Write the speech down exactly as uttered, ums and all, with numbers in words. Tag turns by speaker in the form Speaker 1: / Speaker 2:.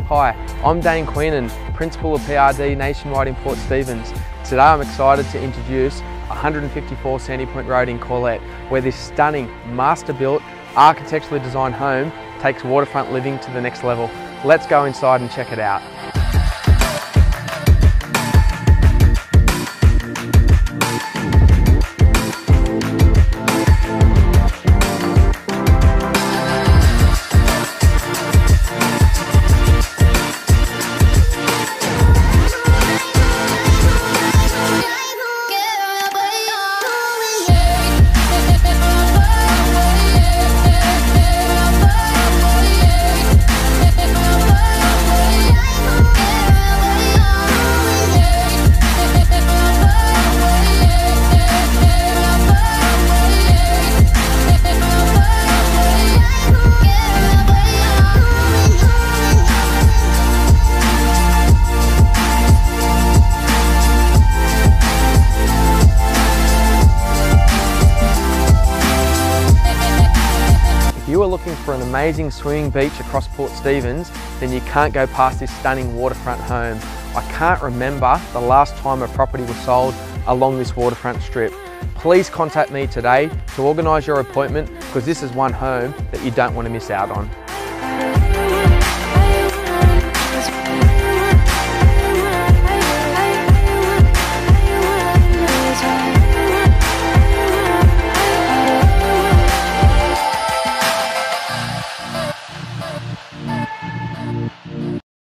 Speaker 1: Hi, I'm Dane Queenan, Principal of P R D Nationwide in Port Stephens. Today I'm excited to introduce one hundred fifty-four Sandy Point Road in Corlette, where this stunning, master-built, architecturally designed home takes waterfront living to the next level. Let's go inside and check it out. If you are looking for an amazing swimming beach across Port Stephens, then you can't go past this stunning waterfront home. I can't remember the last time a property was sold along this waterfront strip. Please contact me today to organise your appointment, because this is one home that you don't want to miss out on.